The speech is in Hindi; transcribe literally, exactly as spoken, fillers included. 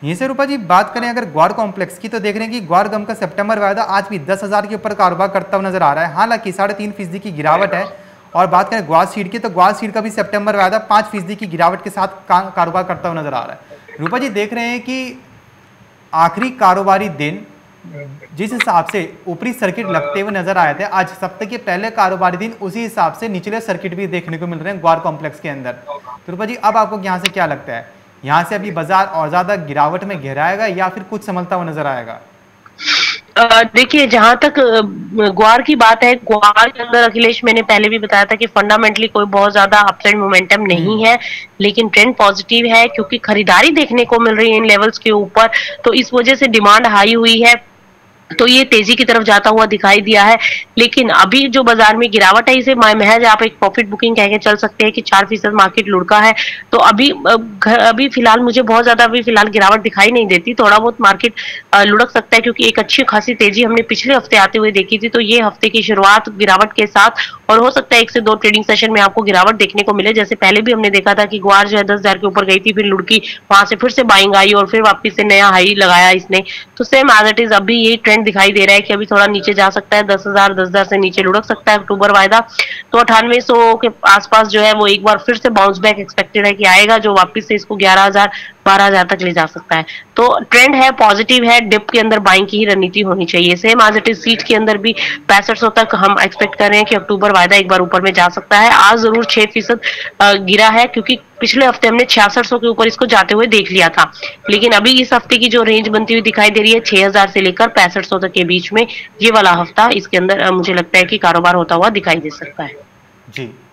यहीं से रूपा जी बात करें अगर ग्वार कॉम्प्लेक्स की, तो देख रहे हैं कि ग्वार गम का सितंबर वायदा आज भी दस हजार के ऊपर कारोबार करता हुआ नजर आ रहा है। हालांकि साढ़े तीन फीसदी की गिरावट है। और बात करें ग्वार सीड की, तो ग्वार सीड का भी सितंबर वायदा पाँच फीसदी की गिरावट के साथ का, कारोबार करता हुआ नजर आ रहा है। रूपा जी देख रहे हैं कि आखिरी कारोबारी दिन जिस हिसाब से ऊपरी सर्किट लगते हुए नजर आए थे, आज सप्ताह के पहले कारोबारी दिन उसी हिसाब से निचले सर्किट भी देखने को मिल रहे हैं ग्वार कॉम्प्लेक्स के अंदर। तो रूपा जी अब आपको यहाँ से क्या लगता है, यहाँ से अभी बाजार और ज्यादा गिरावट में गहराएगा या फिर कुछ संभलता हुआ नजर आएगा? देखिए, जहां तक ग्वार की बात है, ग्वार के अंदर अखिलेश मैंने पहले भी बताया था कि फंडामेंटली कोई बहुत ज्यादा अपसाइड मोमेंटम नहीं है, लेकिन ट्रेंड पॉजिटिव है क्योंकि खरीदारी देखने को मिल रही है इन लेवल्स के ऊपर, तो इस वजह से डिमांड हाई हुई है, तो ये तेजी की तरफ जाता हुआ दिखाई दिया है। लेकिन अभी जो बाजार में गिरावट है, इसे महज आप एक प्रॉफिट बुकिंग कह के चल सकते हैं कि चार फीसद मार्केट लुढ़का है। तो अभी अभी फिलहाल मुझे बहुत ज्यादा अभी फिलहाल गिरावट दिखाई नहीं देती। थोड़ा बहुत मार्केट लुढ़क सकता है क्योंकि एक अच्छी खासी तेजी हमने पिछले हफ्ते आते हुए देखी थी, तो ये हफ्ते की शुरुआत गिरावट के साथ, और हो सकता है एक से दो ट्रेडिंग सेशन में आपको गिरावट देखने को मिले। जैसे पहले भी हमने देखा था कि ग्वार जो है दस हजार के ऊपर गई थी, फिर लुढ़की, वहां से फिर से बाइंग आई और फिर वापिस से नया हाई लगाया इसने। तो सेम एज इट इज अभी यही ट्रेंड दिखाई दे रहा है कि अभी थोड़ा नीचे जा सकता है, दस हजार दस हजार से नीचे लुढ़क सकता है अक्टूबर वायदा। तो अठानवे सौ के आसपास जो है वो एक बार फिर से बाउंस बैक एक्सपेक्टेड है कि आएगा, जो वापस से इसको ग्यारह हजार बारह हजार तक ले जा सकता है। तो ट्रेंड है, पॉजिटिव है, डिप के अंदर बाइंग की ही रणनीति होनी चाहिए। Same as it is seat के अंदर भी पैंसठ सौ तक हम एक्सपेक्ट कर रहे हैं कि अक्टूबर वायदा एक बार ऊपर में जा सकता है। आज जरूर छह फीसद गिरा है क्योंकि पिछले हफ्ते हमने छियासठ सौ के ऊपर इसको जाते हुए देख लिया था, लेकिन अभी इस हफ्ते की जो रेंज बनती हुई दिखाई दे रही है छह हजार से लेकर पैंसठ सौ तक के बीच में, ये वाला हफ्ता इसके अंदर मुझे लगता है कि कारोबार होता हुआ दिखाई दे सकता है। जी।